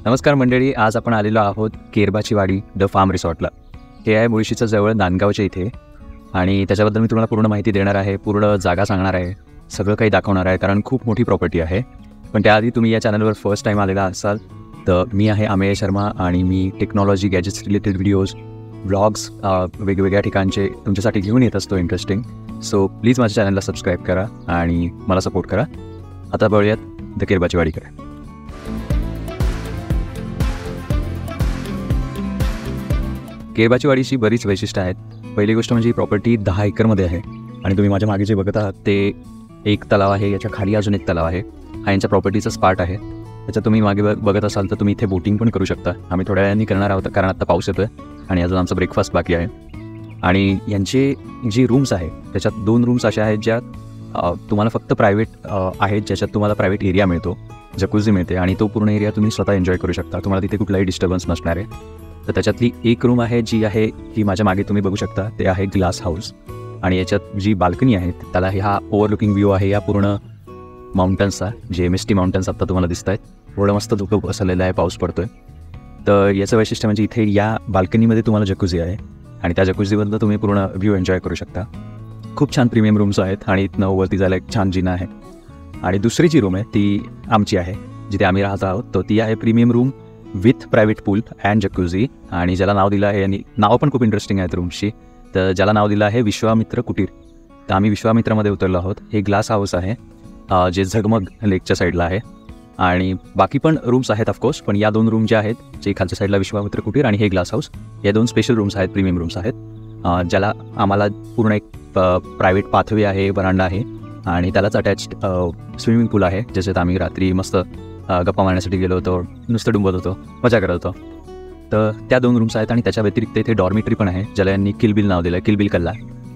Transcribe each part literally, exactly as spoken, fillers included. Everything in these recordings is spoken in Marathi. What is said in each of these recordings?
नमस्कार मंडळी, आज आपण आलेलो आहोत केरबाची वाडी द फार्म रिसॉर्टला. हे आहे मुळशीच्या जवळ नांदगावच्या इथे आणि त्याच्याबद्दल मी तुम्हाला पूर्ण माहिती देणार आहे, पूर्ण जागा सांगणार आहे, सगळं काही दाखवणार आहे कारण खूप मोठी प्रॉपर्टी आहे. पण त्याआधी तुम्ही या चॅनलवर फर्स्ट टाईम आलेला असाल तर मी आहे अमेय शर्मा आणि मी technology gadgets related videos vlogs वेगवेगळ्या ठिकाणचे तुमच्यासाठी घेऊन येत असतो इंटरेस्टिंग. सो प्लीज माझ्या चॅनलला सबस्क्राईब करा आणि मला सपोर्ट करा. आता बघूयात द केरबाची वाडीकडे. केरबाची वाडीची बरीच वैशिष्ट्य आहेत. पहिली गोष्ट म्हणजे ही प्रॉपर्टी दहा एकरमध्ये आहे आणि तुम्ही माझ्या मागे जे बघत आहात ते एक तलाव आहे, याच्या खाली अजून एक तलाव आहे. हा यांच्या प्रॉपर्टीचा स्पार्ट आहे. त्याच्यात तुम्ही मागे बघ बघत असाल तर तुम्ही इथे बोटिंग पण करू शकता. आम्ही थोड्या वेळाने करणार आहोत कारण आता पाऊस येतो आहे आणि अजून आमचा ब्रेकफास्ट बाकी आहे. आणि यांचे जी रूम्स आहे त्याच्यात दोन रूम्स अशा आहेत ज्यात तुम्हाला फक्त प्रायव्हेट आहेत, ज्याच्यात तुम्हाला प्रायव्हेट एरिया मिळतो, जकुझी मिळते आणि तो पूर्ण एरिया तुम्ही स्वतः एन्जॉय करू शकता. तुम्हाला तिथे कुठलाही डिस्टर्बन्स नसणार आहे. तर त्याच्यातली एक रूम आहे जी आहे ही माझ्या मागे तुम्ही बघू शकता, ते आहे ग्लास हाऊस. आणि याच्यात जी बाल्कनी आहे त्याला हा ओव्हरलुकिंग व्ह्यू आहे या पूर्ण माउंटन्सचा, जे मिस्टी माउंटन्स आत्ता तुम्हाला दिसत आहेत. थोडं मस्त धुकं बसलेलं आहे, पाऊस पडतो आहे. तर याचं वैशिष्ट्य म्हणजे इथे या बाल्कनीमध्ये तुम्हाला जकुझी आहे आणि त्या जकुझीमधलं तुम्ही पूर्ण व्ह्यू एन्जॉय करू शकता. खूप छान प्रीमियम रूम्स आहेत आणि इथनं वरती जायला एक छान जिना आहे. आणि दुसरी जी रूम आहे ती आमची आहे, जिथे आम्ही राहत आहोत. तर ती आहे premium room with private pool and jacuzzi आणि ज्याला नाव दिलं आहे, आणि नाव पण खूप इंटरेस्टिंग आहेत रूमची. तर ज्याला नाव दिलं आहे विश्वामित्र कुटीर. तर आम्ही विश्वामित्रामध्ये उतरलो आहोत. हे ग्लास हाऊस आहे जे झगमग लेकच्या साईडला आहे आणि बाकी पण रूम्स आहेत ऑफकोर्स, पण या दोन रूम ज्या आहेत, जे खालच्या साईडला विश्वामित्र कुटीर आणि हे ग्लास हाऊस, या दोन स्पेशल रूम्स आहेत, प्रीमियम रूम्स आहेत, ज्याला आम्हाला पूर्ण एक प्रायव्हेट पाथवे आहे, वरांडा आहे आणि त्यालाच अटॅच्ड स्विमिंग पूल आहे, ज्याच्यात आम्ही रात्री मस्त गप्पा मारण्यासाठी गेलो होतो, नुसतं डुंबत होतो, मजा करत होतो. तर त्या दोन रूम्स आहेत आणि त्याच्या व्यतिरिक्त इथे डॉर्मिटरी पण आहे, ज्याला यांनी किलबिल नाव दिलं आहे, किलबिल कल्ला.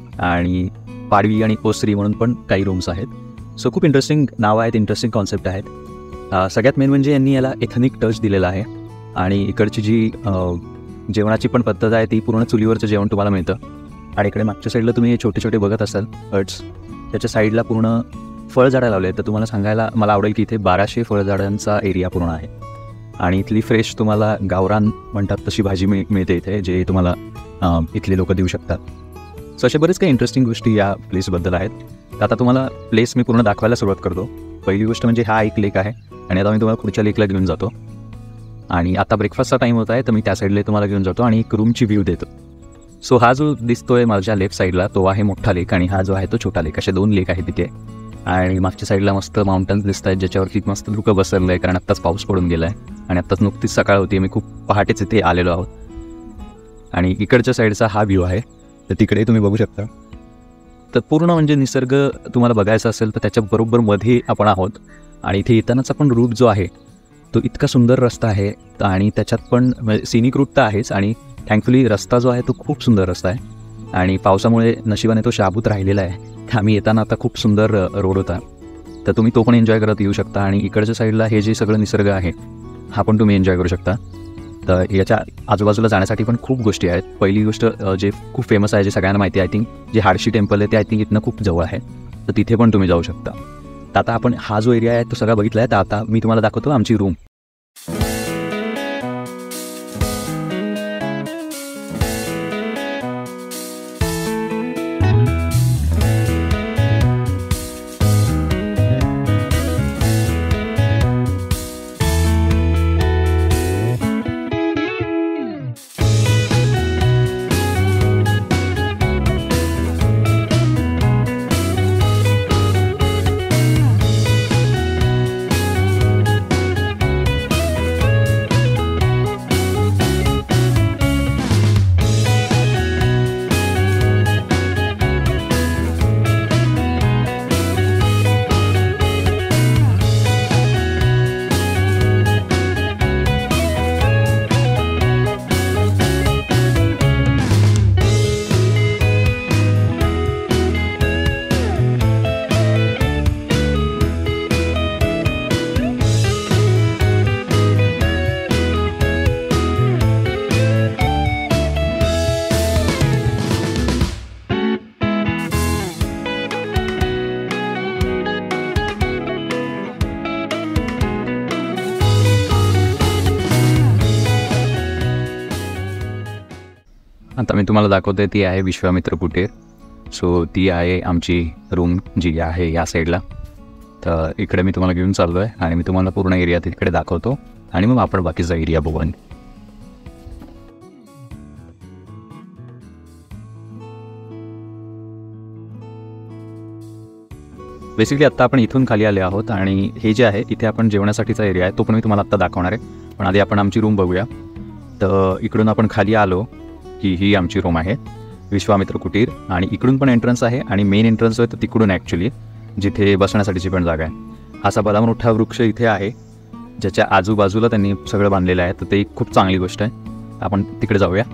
आणि पाडवी आणि ओसरी म्हणून पण काही रूम्स आहेत. सो खूप इंटरेस्टिंग नावं आहेत, इंटरेस्टिंग कॉन्सेप्ट आहेत. सगळ्यात मेन म्हणजे यांनी याला एथनिक टच दिलेला आहे आणि इकडची जी जेवणाची पण पद्धत आहे ती पूर्ण चुलीवरचं जेवण तुम्हाला मिळतं. आणि इकडे मागच्या साईडला तुम्ही हे छोटे छोटे बघत असाल हट्स, त्याच्या साईडला पूर्ण फळझाडं लावले आहेत. तर तुम्हाला सांगायला मला आवडेल की इथे बाराशे फळझाडांचा एरिया पूर्ण आहे आणि इथली फ्रेश तुम्हाला गावरान म्हणतात तशी भाजी मिळ मिळते इथे, जे तुम्हाला इथले लोक देऊ शकतात. सो अशा बरेच काही इंटरेस्टिंग गोष्टी या प्लेसबद्दल आहेत. तर आता तुम्हाला प्लेस मी पूर्ण दाखवायला सुरुवात करतो. पहिली गोष्ट म्हणजे हा एक लेक आहे आणि आता मी तुम्हाला पुढच्या लेकला घेऊन जातो. आणि आता ब्रेकफास्टचा टाईम होत आहे तर मी त्या साईडला तुम्हाला घेऊन जातो आणि एक रूमची व्ह्यू देतो. सो हा जो दिसतोय माझ्या लेफ्ट साईडला तो आहे मोठा लेक आणि हा जो आहे तो छोटा लेक, असे दोन लेक आहेत तिथे. आणि मागच्या साईडला मस्त माउंटन्स दिसत आहेत, ज्याच्यावरती मस्त धुकं बसरलं आहे कारण आत्ताच पाऊस पडून गेला आहे आणि आत्ताच नुकतीच सकाळ होती. मी खूप पहाटेच इथे आलेलो आहोत. आणि इकडच्या साईडचा हा व्ह्यू आहे, तर तिकडे तुम्ही बघू शकता. तर पूर्ण म्हणजे निसर्ग तुम्हाला बघायचा असेल तर त्याच्याबरोबर मध्ये आपण आहोत. आणि इथे येतानाचा पण रूट जो आहे तो इतका सुंदर रस्ता आहे आणि त्याच्यात पण सिनिक रूट तर आहेच आणि थँकफुली रस्ता जो आहे तो खूप सुंदर रस्ता आहे. आणि पावसामुळे नशिबाने तो शाबूत राहिलेला आहे. आम्ही येताना आता खूप सुंदर रोड होता, तर तुम्ही तो पण एन्जॉय करत येऊ शकता. आणि इकडच्या साईडला हे जे सगळं निसर्ग आहे हा पण तुम्ही एन्जॉय करू शकता. तर याच्या आजूबाजूला जाण्यासाठी पण खूप गोष्टी आहेत. पहिली गोष्ट जे खूप फेमस आहे, जे सगळ्यांना माहिती आहे, आय थिंक जे हाडशी टेम्पल आहे ते आय थिंक इथनं खूप जवळ आहे, तर तिथे पण तुम्ही जाऊ शकता. तर आता आपण हा जो एरिया आहे तो सगळा बघितला आहे. तर आता मी तुम्हाला दाखवतो आमची रूम. आता मी तुम्हाला दाखवते ती आहे विश्वामित्र कुटीर. सो ती आहे आमची रूम जी आहे या साईडला. तर इकडे मी तुम्हाला घेऊन चाललो आहे आणि मी तुम्हाला पूर्ण एरिया तिकडे दाखवतो आणि मग आपण बाकीचा एरिया बघू. बेसिकली आत्ता आपण इथून खाली आले आहोत आणि हे जे आहे इथे आपण जेवणासाठीचा एरिया आहे तो पण मी तुम्हाला आत्ता दाखवणार आहे. पण आधी आपण आमची रूम बघूया. तर इकडून आपण खाली आलो की ही आमची रूम आहे विश्वामित्र कुटीर. आणि इकडून पण एंट्रन्स आहे आणि मेन एंट्रन्स आहे तर तिकडून ॲक्च्युली जिथे बसण्यासाठीची पण जागा आहे. असा भला मोठा वृक्ष इथे आहे ज्याच्या आजूबाजूला त्यांनी सगळं बांधलेलं आहे. तर ते एक खूप चांगली गोष्ट आहे. आपण तिकडे जाऊया.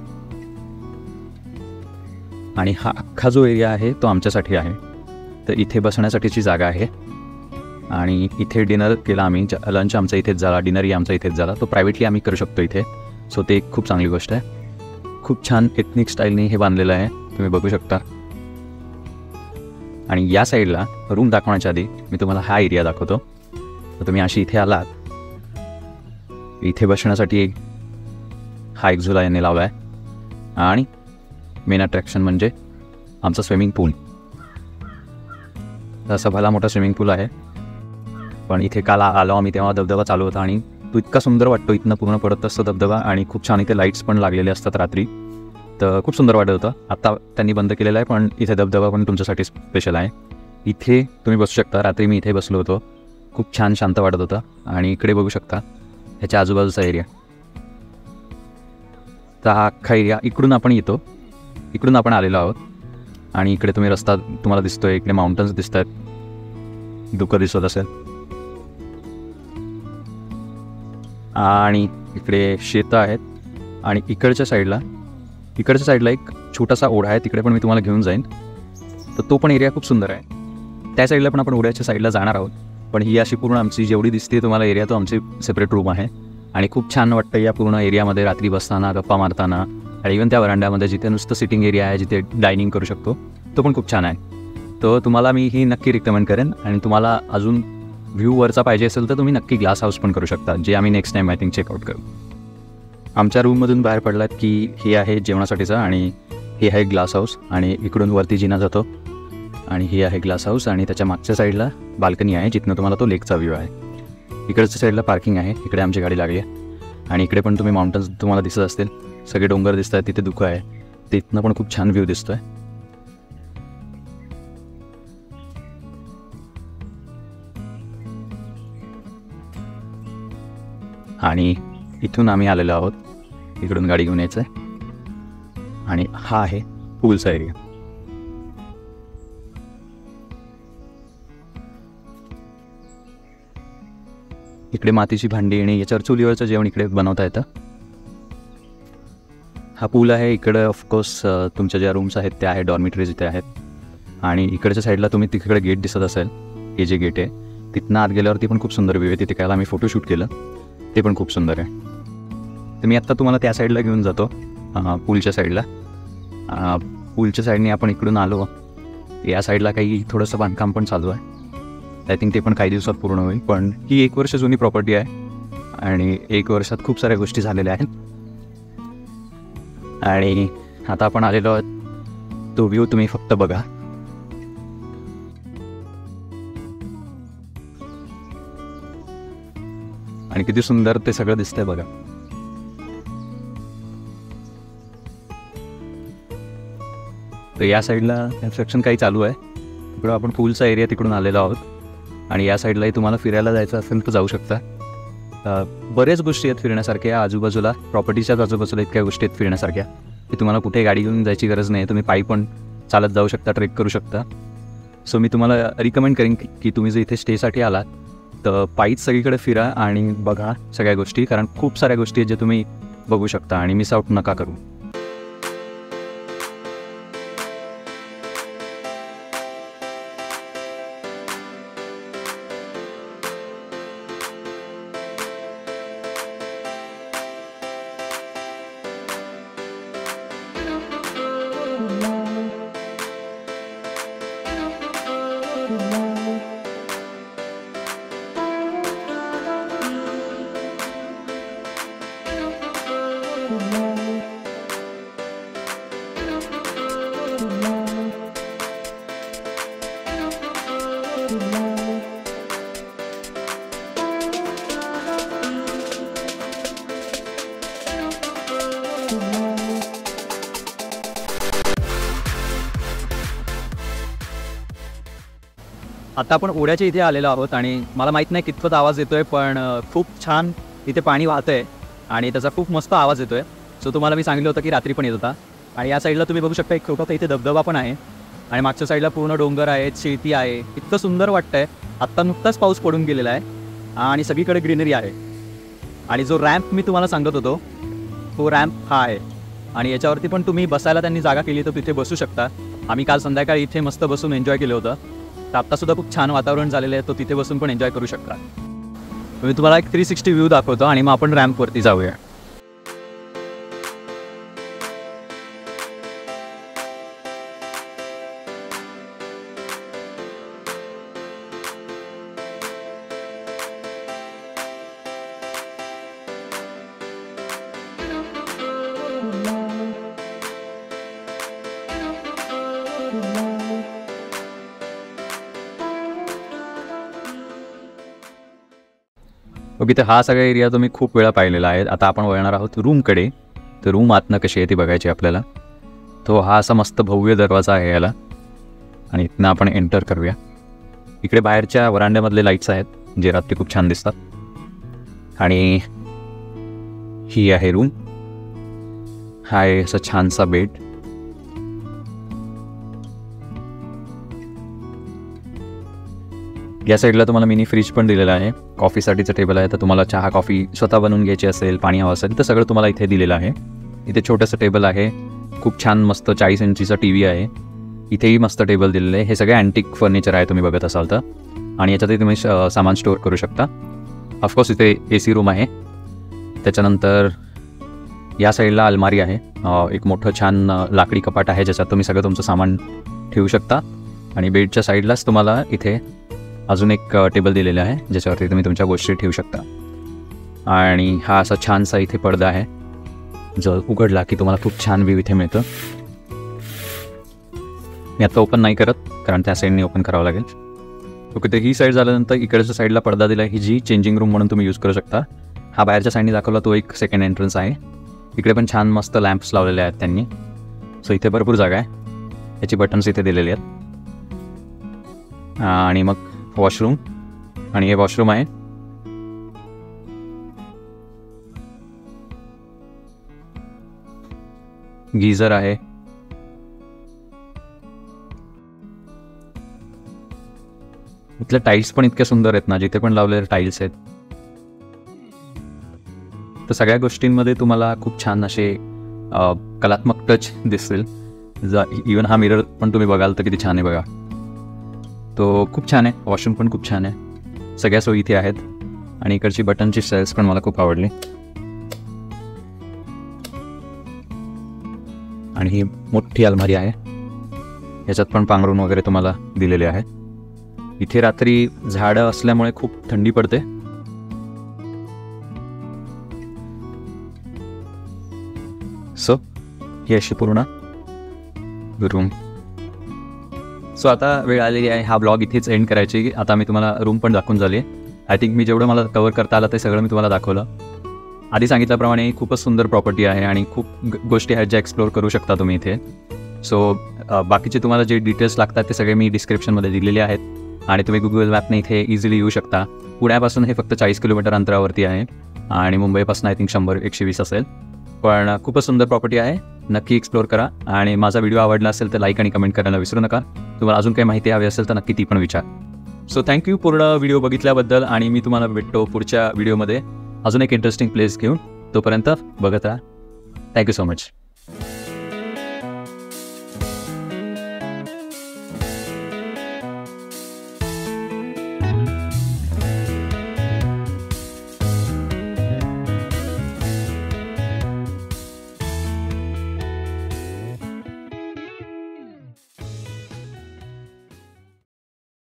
आणि हा अख्खा जो एरिया आहे तो आमच्यासाठी आहे. तर इथे बसण्यासाठीची जागा आहे आणि इथे डिनर केला आम्ही. लंच आमचा इथेच झाला, डिनरही आमचा इथेच झाला. तो प्रायव्हेटली आम्ही करू शकतो इथे. सो ते एक खूप चांगली गोष्ट आहे. खूप छान एथनिक स्टाईलने हे बांधलेलं आहे, तुम्ही बघू शकता. आणि या साईडला रूम दाखवण्याच्या आधी मी तुम्हाला हा एरिया दाखवतो. तर तुम्ही अशी इथे आलात, इथे बसण्यासाठी एक हा एक झुला याने लावला आहे आणि मेन अट्रॅक्शन म्हणजे आमचा स्विमिंग पूल. असा भला मोठा स्विमिंग पूल आहे. पण इथे काल आलो आम्ही तेव्हा धबधबा चालू होता आणि तो इतका सुंदर वाटतो. इथनं पूर्ण पडत असतं धबधबा आणि खूप छान इथे लाईट्स पण लागलेले असतात रात्री. तर खूप सुंदर वाटत होतं. आत्ता त्यांनी बंद केलेलं आहे पण इथे धबधबा पण तुमच्यासाठी स्पेशल आहे. इथे तुम्ही बसू शकता. रात्री मी इथे बसलो होतो, खूप छान शांत वाटत होतं. आणि इकडे बघू शकता ह्याच्या आजूबाजूचा एरिया. तर हा अख्खा एरिया इकडून आपण येतो, इकडून आपण आलेलो आहोत. आणि इकडे तुम्ही रस्ता तुम्हाला दिसतोय, इकडे माउंटन्स दिसत आहेत, धुकं दिसत असेल. आणि इकडे शेतं आहेत. आणि इकडच्या साईडला इकडच्या साईडला एक छोटासा ओढा आहे, तिकडे पण मी तुम्हाला घेऊन जाईन. तर तो पण एरिया खूप सुंदर आहे. त्या साईडला पण आपण ओढ्याच्या साईडला जाणार आहोत. पण ही अशी पूर्ण आमची जेवढी दिसते तुम्हाला एरिया तो आमची सेपरेट रूम आहे. आणि खूप छान वाटतं या पूर्ण एरियामध्ये रात्री बसताना, गप्पा मारताना. आणि इवन त्या वरांड्यामध्ये जिथे नुसतं सिटिंग एरिया आहे, जिथे डायनिंग करू शकतो, तो पण खूप छान आहे. तर तुम्हाला मी ही नक्की रिकमेंड करेन. आणि तुम्हाला अजून व्ह्यू वरचा पाहिजे असेल तर तुम्ही नक्की ग्लास हाऊस पण करू शकता, जे आम्ही next time I think checkout करू. आमच्या रूममधून बाहेर पडलात की हे आहे जेवणासाठीचं आणि हे आहे ग्लास हाऊस. आणि इकडून वरती जिना जातो आणि हे आहे ग्लास हाऊस. आणि त्याच्या मागच्या साईडला बाल्कनी आहे जिथनं तुम्हाला तो लेकचा व्ह्यू आहे. इकडच्या साईडला पार्किंग आहे, इकडे आमची गाडी लागली आहे. आणि इकडे पण तुम्ही माउंटन्स तुम्हाला दिसत असतील, सगळे डोंगर दिसत आहेत, तिथे धुकं आहे. तिथनं पण खूप छान व्ह्यू दिसतोय. आणि इथून आम्ही आलेलो आहोत, इकडून गाडी घेऊन यायचं आहे. आणि हा आहे पूलचा एरिया. इकडे मातीची भांडी आणि याच्यावर चुलीवरचं जेवण इकडे बनवता येतं. हा पूल आहे. इकडे ऑफकोर्स तुमच्या ज्या रूम्स आहेत त्या आहेत, डॉर्मिटरीज इथे आहेत. आणि इकडच्या साईडला तुम्ही तिकडे गेट दिसत असेल, हे जे गेट आहे तिथनं आत गेल्यावरती पण खूप सुंदर व्ह्यू आहे. तिथे काल आम्ही फोटोशूट केलं, ते पण खूप सुंदर आहे. तर मी आत्ता तुम्हाला त्या साईडला घेऊन जातो, पूलच्या साईडला. पूलच्या साईडने आपण इकडून आलो, या साईडला काही थोडंसं बांधकाम पण चालू आहे. आय थिंक ते पण काही दिवसात पूर्ण होईल. पण ही एक वर्ष जुनी प्रॉपर्टी आहे आणि एक वर्षात खूप साऱ्या गोष्टी झालेल्या आहेत. आणि आता आपण आलेलो आहोत, तो व्ह्यू तुम्ही फक्त बघा. आणि किती सुंदर ते सगळं दिसतंय बघा. तर या साईडला कन्स्ट्रक्शन काही चालू आहे. इकडं आपण पूलचा एरिया तिकडून आलेलो आहोत. आणि या साईडलाही तुम्हाला फिरायला जायचं असेल तर जाऊ शकता. बऱ्याच गोष्टी आहेत फिरण्यासारख्या आजूबाजूला, प्रॉपर्टीच्याच आजूबाजूला इतक्या गोष्टी आहेत फिरण्यासारख्या की तुम्हाला कुठे गाडी घेऊन जायची गरज नाही. तुम्ही पायी पण चालत जाऊ शकता, ट्रेक करू शकता. सो मी तुम्हाला रिकमेंड करेन की तुम्ही जर इथे स्टेसाठी आलात तर पायीच सगळीकडे फिरा आणि बघा सगळ्या गोष्टी, कारण खूप साऱ्या गोष्टी आहेत ज्या तुम्ही बघू शकता आणि मिस आउट नका करू. आता आपण ओढ्याच्या इथे आलेलो आहोत आणि मला माहीत नाही कितपत आवाज येतो आहे, पण खूप छान इथे पाणी वाहतं आहे आणि त्याचा खूप मस्त आवाज येतो आहे. सो तुम्हाला मी सांगितलं होतं की रात्री पण येत होता. आणि या साईडला तुम्ही बघू शकता एक छोटासा इथे धबधबा पण आहे आणि मागच्या साईडला पूर्ण डोंगर आहेत, शेती आहे. इतकं सुंदर वाटतं आहे. आत्ता नुकताच पाऊस पडून गेलेला आहे आणि सगळीकडे ग्रीनरी आहे. आणि जो रॅम्प मी तुम्हाला सांगत होतो तो रॅम्प हा आहे आणि याच्यावरती पण तुम्ही बसायला त्यांनी जागा केली तर तिथे बसू शकता. आम्ही काल संध्याकाळी इथे मस्त बसून एन्जॉय केलं होतं. तर आत्तासुद्धा खूप छान वातावरण झालेलं आहे, तो तिथे बसून पण एन्जॉय करू शकता. मी तुम्हाला एक थ्री सिक्स्टी व्ह्यू दाखवतो आणि मग आपण रॅम्पवरती जाऊया. ओके, तर हा सगळा एरिया तुम्ही खूप वेळा पाहिलेला आहे. आता आपण वळणार आहोत रूमकडे. तर रूम आतनं कशी आहे ती बघायची आपल्याला. तो हा असा मस्त भव्य दरवाजा आहे याला आणि इथनं आपण एंटर करूया. इकडे बाहेरच्या वरांड्यामधले लाईट्स आहेत जे रात्री खूप छान दिसतात. आणि ही आहे रूम. हा आहे असा छानसा बेड. या साईडला तुम्हाला मिनी फ्रीज पण दिलेला आहे. कॉफीसाठीचं टेबल आहे. तर तुम्हाला चहा कॉफी स्वतः बनवून घ्यायची असेल, पाणी हवं असेल तर सगळं तुम्हाला इथे दिलेलं आहे. इथे छोटंसं टेबल आहे. खूप छान मस्त चाळीस इंचीचा टी व्ही आहे. इथेही मस्त टेबल दिलेलं आहे. हे सगळे अँटिक फर्निचर आहे तुम्ही बघत असाल तर. आणि याच्यातही तुम्ही सामान स्टोअर करू शकता. ऑफकोर्स इथे ए सी रूम आहे. त्याच्यानंतर या साईडला अलमारी आहे. एक मोठं छान लाकडी कपाट आहे ज्याच्यात तुम्ही सगळं तुमचं सामान ठेवू शकता. आणि बेडच्या साईडलाच तुम्हाला इथे अजून एक टेबल दिलेलं आहे ज्याच्यावरती तुम्ही तुमच्या गोष्टी ठेवू शकता. आणि हा असा छानसा इथे पडदा आहे जो उघडला की तुम्हाला खूप छान व्ह्यू इथे मिळतं. मी आता ओपन नाही करत कारण त्या साईडने ओपन करावं लागेल. ओके, तर ही साईड झाल्यानंतर इकडच्या साईडला पडदा दिला आहे, ही जी चेंजिंग रूम म्हणून तुम्ही यूज करू शकता. हा बाहेरच्या साईडने दाखवला तो एक सेकंड एंट्रन्स आहे. इकडे पण छान मस्त लॅम्प्स लावलेले आहेत त्यांनी. सो इथे भरपूर जागा आहे. याची बटन्स इथे दिलेली आहेत. आणि मग वॉशरूम, आणि हे वॉशरूम आहे. गीझर आहे. इथले टाईल्स पण इतके सुंदर आहेत ना, जिथे पण लावलेले टाईल्स आहेत. तर सगळ्या गोष्टींमध्ये तुम्हाला खूप छान असे कलात्मक टच दिसतील. इवन हा मिरर पण तुम्ही बघाल तर किती छान आहे बघा. तो खूप छान आहे. वॉशरूम पण खूप छान आहे. सगळ्या सोयी इथे आहेत. आणि इकडची बटनची स्टाईल्स पण मला खूप आवडली. आणि ही मोठी अलमारी आहे. याच्यात पण पांघरून वगैरे तुम्हाला दिलेले आहे. इथे रात्री झाडं असल्यामुळे खूप थंडी पडते. सो ही अशी पूर्ण रूम. सो आता वेळ आलेली आहे हा ब्लॉग इथेच एंड करायची. आता मी तुम्हाला रूम पण दाखवून झाली. आय थिंक मी जेवढं मला कवर करता आलं ते सगळं मी तुम्हाला दाखवलं. आधी सांगितल्याप्रमाणे खूपच सुंदर प्रॉपर्टी आहे आणि खूप गोष्टी आहेत ज्या एक्सप्लोअर करू शकता तुम्ही इथे. सो बाकीचे तुम्हाला जे डिटेल्स लागतात ते सगळे मी डिस्क्रिप्शनमध्ये दिलेले आहेत आणि तुम्ही गुगल मॅपने इथे इझिली येऊ शकता. पुण्यापासून हे फक्त चाळीस किलोमीटर अंतरावरती आहे आणि मुंबईपासून आय थिंक शंभर एकशे वीस असेल. पण खूपच सुंदर प्रॉपर्टी आहे. नक्की एक्सप्लोअर करा. आणि माझा व्हिडिओ आवडला असेल तर लाईक आणि कमेंट करायला विसरू नका. तुम्हाला अजून काही माहिती हवी असेल तर नक्की ती पण विचार. सो थँक्यू पूर्ण व्हिडिओ बघितल्याबद्दल. आणि मी तुम्हाला भेटतो पुढच्या व्हिडिओमध्ये अजून एक इंटरेस्टिंग प्लेस घेऊन. तोपर्यंत बघत राहा. Thank you so much.